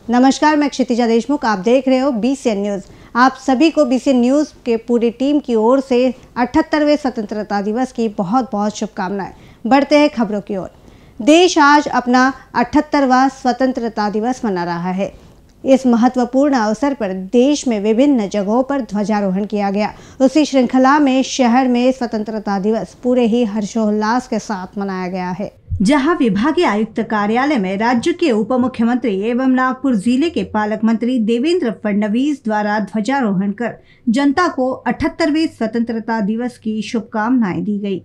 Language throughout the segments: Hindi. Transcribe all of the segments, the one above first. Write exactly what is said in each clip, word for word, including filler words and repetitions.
नमस्कार, मैं क्षितिजा देशमुख। आप देख रहे हो बीसीएन न्यूज़। आप सभी को बीसीएन न्यूज़ के पूरी टीम की ओर से अठहत्तरवें स्वतंत्रता दिवस की बहुत बहुत शुभकामनाएं। बढ़ते हैं खबरों की ओर। देश आज अपना अठहत्तरवां स्वतंत्रता दिवस मना रहा है। इस महत्वपूर्ण अवसर पर देश में विभिन्न जगहों पर ध्वजारोहण किया गया। उसी श्रृंखला में शहर में स्वतंत्रता दिवस पूरे ही हर्षोल्लास के साथ मनाया गया है, जहां विभागीय आयुक्त कार्यालय में राज्य के उप मुख्यमंत्री एवं नागपुर जिले के पालक मंत्री देवेंद्र फडणवीस द्वारा ध्वजारोहण कर जनता को अठहत्तरवें स्वतंत्रता दिवस की शुभकामनाएं दी गई।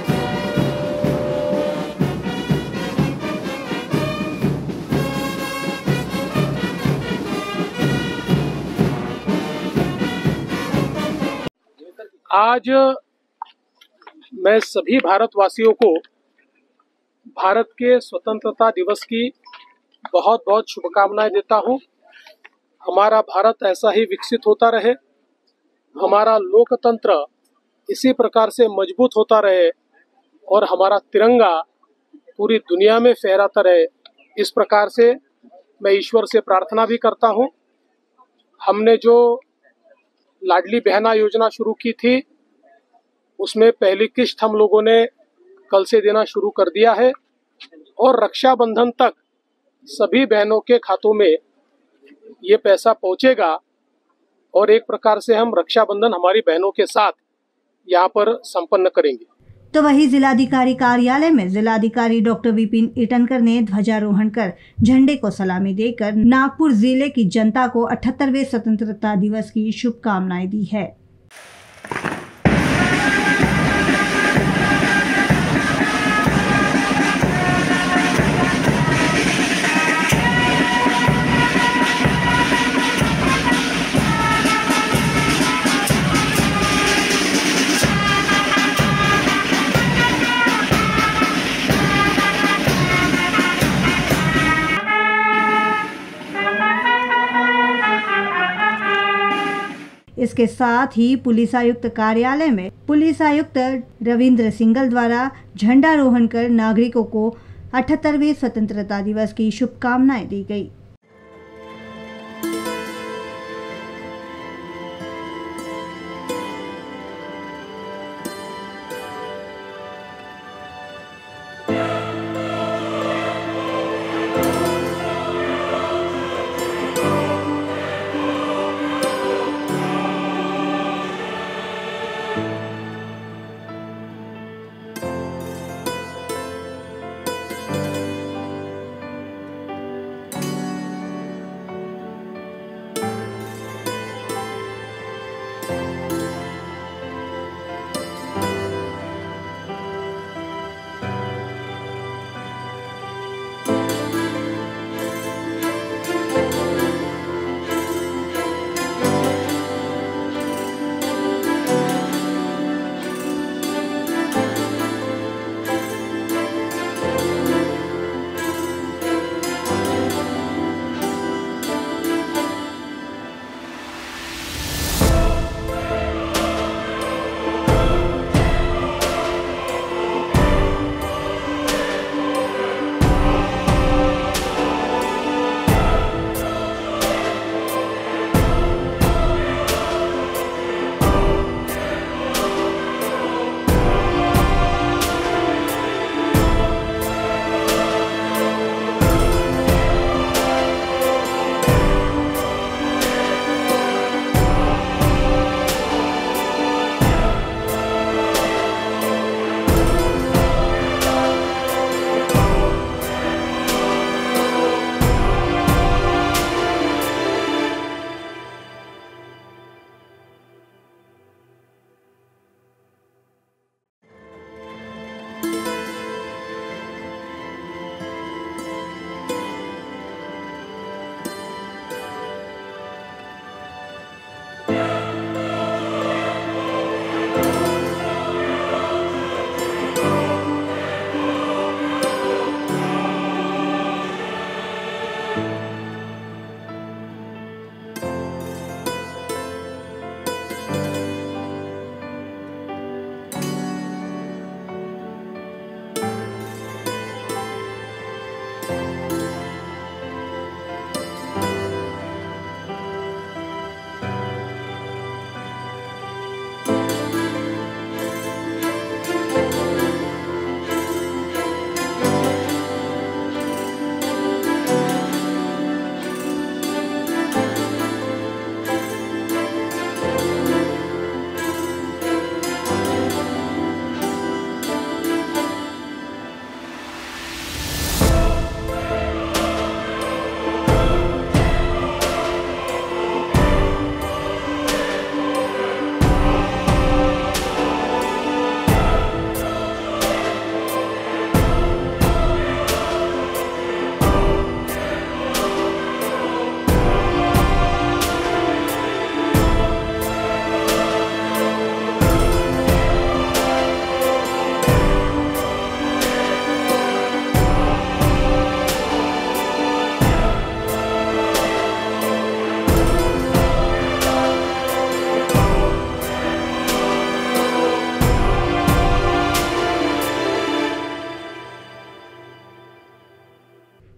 आज मैं सभी भारतवासियों को भारत के स्वतंत्रता दिवस की बहुत बहुत शुभकामनाएं देता हूं। हमारा भारत ऐसा ही विकसित होता रहे, हमारा लोकतंत्र इसी प्रकार से मजबूत होता रहे और हमारा तिरंगा पूरी दुनिया में फहराता रहे। इस प्रकार से मैं ईश्वर से प्रार्थना भी करता हूं। हमने जो लाडली बहना योजना शुरू की थी, उसमें पहली किश्त हम लोगों ने कल से देना शुरू कर दिया है और रक्षाबंधन तक सभी बहनों के खातों में ये पैसा पहुंचेगा और एक प्रकार से हम रक्षाबंधन हमारी बहनों के साथ यहाँ पर संपन्न करेंगे। तो वही जिलाधिकारी कार्यालय में जिलाधिकारी डॉक्टर विपिन ईटनकर ने ध्वजारोहण कर झंडे को सलामी देकर नागपुर जिले की जनता को अठहत्तरवें स्वतंत्रता दिवस की शुभकामनाएं दी है। इसके साथ ही पुलिस आयुक्त कार्यालय में पुलिस आयुक्त रविंद्र सिंगल द्वारा झंडारोहण कर नागरिकों को अठहत्तरवें स्वतंत्रता दिवस की शुभकामनाएं दी गई।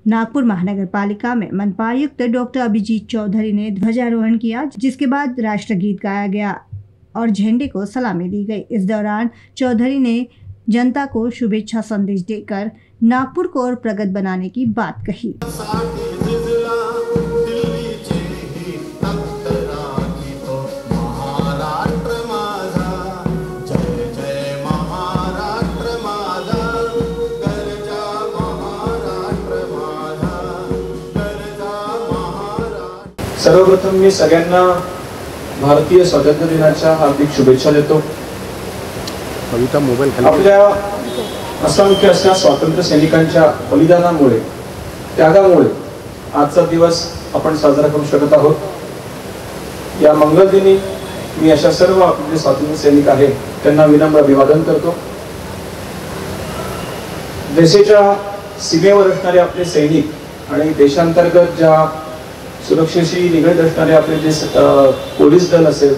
नागपुर महानगर पालिका में मनपायुक्त डॉक्टर अभिजीत चौधरी ने ध्वजारोहण किया, जिसके बाद राष्ट्रगीत गाया गया और झंडे को सलामी दी गई। इस दौरान चौधरी ने जनता को शुभेच्छा संदेश देकर नागपुर को और प्रगत बनाने की बात कही। सर्वप्रथम मी सगळ्यांना भारतीय स्वातंत्र्य दिनाच्या हार्दिक शुभेच्छा देतो। आपल्या असंख्य अशा स्वातंत्र्य सैनिकांच्या बलिदानामुळे, त्यागामुळे आजचा दिवस आपण साजरा करू शकत आहोत। या मंगल दिनी मी अशा सर्व आपले स्वातंत्र्य सैनिक आहेत त्यांना विनम्र अभिवादन करतो। देशाच्या सीमेवर असणारे आपले सैनिक आणि देशांतर्गत ज्या सुरक्षेशी निगडीत असणारे आपले जे पोलीस दल असेल,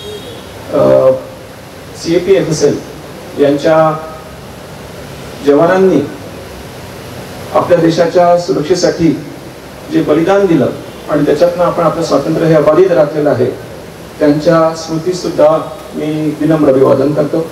सीएपीएफ असेल, यांच्या जवानांनी आपल्या देशाच्या सुरक्षेसाठी जे बलिदान दिलं आणि त्याच्यातनं आपण आपलं स्वातंत्र्य हे अबाधित राखलेलं आहे, त्यांच्या स्मृती सुद्धा मी विनम्र अभिवादन करतो।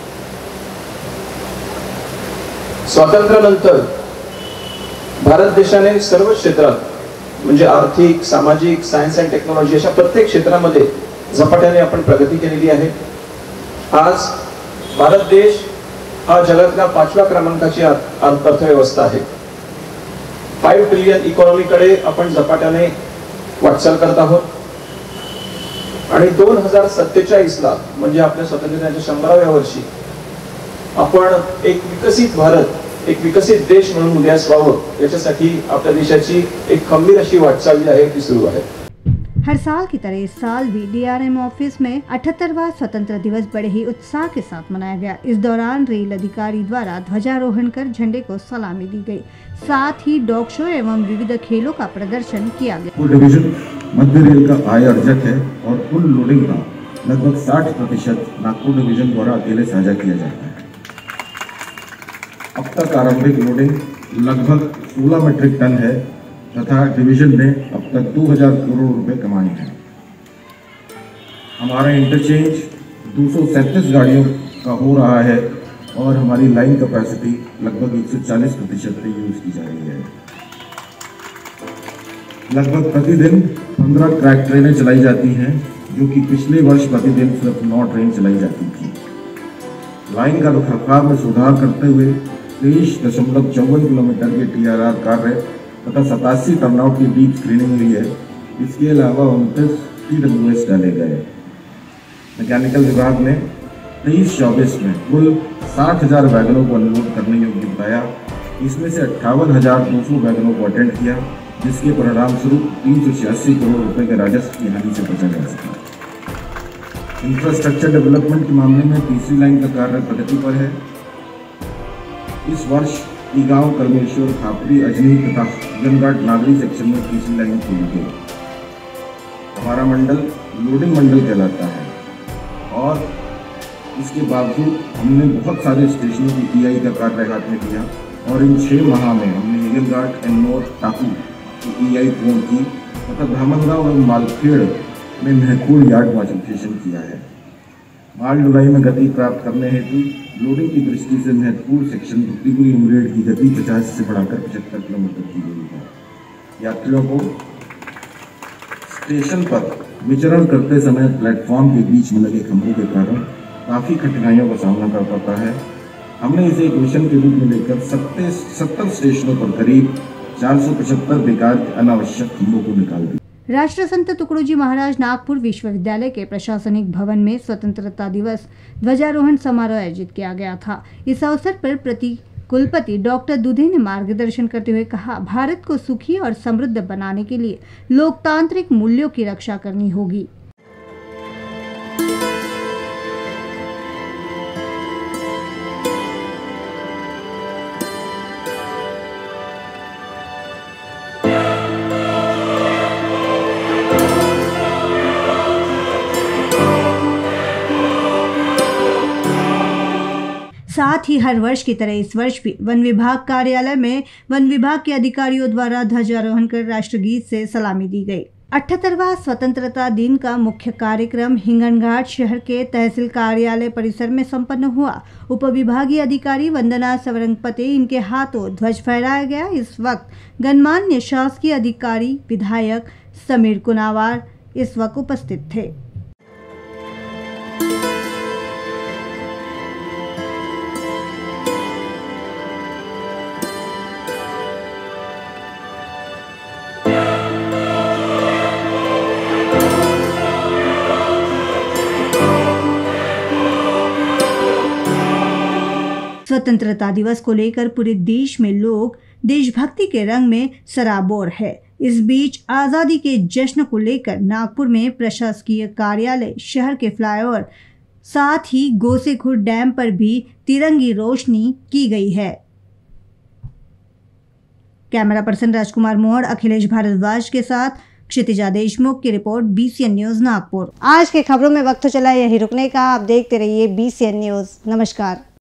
स्वातंत्र्यानंतर भारत देशाने सर्व क्षेत्रात म्हणजे आर्थिक, सामाजिक, सायन्स अँड टेक्नॉलॉजी अशा प्रत्येक क्षेत्रामध्ये झपाट्याने आपण प्रगती केलेली आहे। आज भारत देश हा जगातल्या पाचव्या क्रमांकाची अर्थव्यवस्था आहे। फाईव्ह ट्रिलियन इकॉनॉमीकडे आपण झपाट्याने वाटचाल करत आहोत आणि दोन हजार सत्तेचाळीस ला म्हणजे आपल्या स्वातंत्र्याच्या शंभराव्या वर्षी आपण एक विकसित भारत, एक विकसित देश म्हणून उदयास व्हावं याच्यासाठी आपल्या देशाची एक खंबीर अशी वाटचाल जी आहे ती सुरू आहे। हर साल की तरह इस साल भी डीआरएम ऑफिस में अठहत्तरवां स्वतंत्रता दिवस बड़े ही उत्साह के साथ मनाया गया। इस दौरान रेल अधिकारी द्वारा ध्वजारोहण कर झंडे को सलामी दी गई। साथ ही डॉग शो एवं विविध खेलों का प्रदर्शन किया गया। डिवीजन मध्य रेल का आय अर्जक है और कुल लोडिंग का लगभग साठ प्रतिशत नागपुर डिवीजन द्वारा अकेले साझा किया जाता है। अब तक आरंभिक लोडिंग लगभग सोलह मीट्रिक टन है तथा डिवीजन ने अब तक दो हज़ार करोड़ रुपए कमाए हैं। हमारा इंटरचेंज दो सौ सैंतीस गाड़ियों का हो रहा है और हमारी लाइन कैपेसिटी लगभग एक सौ चालीस प्रतिशत पे यूज की जा रही है। लगभग प्रतिदिन पंद्रह ट्रैक ट्रेनें चलाई जाती हैं, जो कि पिछले वर्ष प्रतिदिन सिर्फ नौ ट्रेन चलाई जाती थी। लाइन का रखरखाव में सुधार करते हुए तेईस दशमलव चौवन किलोमीटर के टी आर आर कार्य तथा सतासी टर्नआउट की डीप स्क्रीनिंग हुई है। इसके अलावा उनतीस टी डब्ल्यू एस डाले गए। मैकेनिकल विभाग ने तेईस चौबीस में कुल साठ हजार वैगनों को अनलोड करने योग्य बताया। इसमें से अट्ठावन हजार दो सौ वैगनों को अटेंड किया, जिसके परिणाम स्वरूप तीन सौ छियासी करोड़ रुपए के राजस्व की हानि से बचा जा सका। इंफ्रास्ट्रक्चर डेवलपमेंट के मामले में तीसरी लाइन का कार्य प्रगति पर है। इस वर्ष ईगांव, करमेश्वर, खापरी, अजनी तथा गनघाट नागरी सेक्शन में तीसरी लाइन खोली गई। हमारा मंडल लोडिंग मंडल कहलाता है और इसके बावजूद हमने बहुत सारे स्टेशनों की ईआई का कार्य हाथ में किया और इन छः माह में हमने ईगलघाट, एन्नौर, टाकू की ईआई पूर्ण की तथा धामनगांव और मालखेड़ में महत्वपूर्ण यार्ड मॉडिफिकेशन किया है। माल ढुलाई में गति प्राप्त करने हेतु लोडिंग की दृष्टि से महत्वपूर्ण सेक्शन टुकड़ी उमरेड की गति पचास से बढ़ाकर पचहत्तर किलोमीटर की गई है। यात्रियों को स्टेशन पर विचरण करते समय प्लेटफॉर्म के बीच में लगे खंभों के कारण काफ़ी कठिनाइयों का सामना कर पाता है। हमने इसे एक मिशन के रूप में लेकर सत्तर सत्तर स्टेशनों पर करीब चार सौ पचहत्तर बेकार के अनावश्यक खंभों को निकाल दिया। राष्ट्रसंत तुकडोजी महाराज नागपुर विश्वविद्यालय के प्रशासनिक भवन में स्वतंत्रता दिवस ध्वजारोहण समारोह आयोजित किया गया था। इस अवसर पर प्रति कुलपति डॉक्टर दुधे ने मार्गदर्शन करते हुए कहा, भारत को सुखी और समृद्ध बनाने के लिए लोकतांत्रिक मूल्यों की रक्षा करनी होगी। साथ ही हर वर्ष की तरह इस वर्ष भी वन विभाग कार्यालय में वन विभाग के अधिकारियों द्वारा ध्वजारोहण कर राष्ट्रगीत से सलामी दी गई। अठहत्तरवां स्वतंत्रता दिन का मुख्य कार्यक्रम हिंगनघाट शहर के तहसील कार्यालय परिसर में संपन्न हुआ। उपविभागीय अधिकारी वंदना सवरंगपते इनके हाथों ध्वज फहराया गया। इस वक्त गणमान्य शासकीय अधिकारी विधायक समीर कुनावार इस वक्त उपस्थित थे। स्वतंत्रता दिवस को लेकर पूरे देश में लोग देशभक्ति के रंग में सराबोर है। इस बीच आजादी के जश्न को लेकर नागपुर में प्रशासकीय कार्यालय, शहर के फ्लाईओवर, साथ ही गोसेखुर्द डैम पर भी तिरंगी रोशनी की गई है। कैमरा पर्सन राजकुमार मोहड़, अखिलेश भारद्वाज के साथ क्षितिजा देशमुख की रिपोर्ट, बीसीएन न्यूज नागपुर। आज के खबरों में वक्त तो चला यही रुकने का। आप देखते रहिए बीसीएन न्यूज। नमस्कार।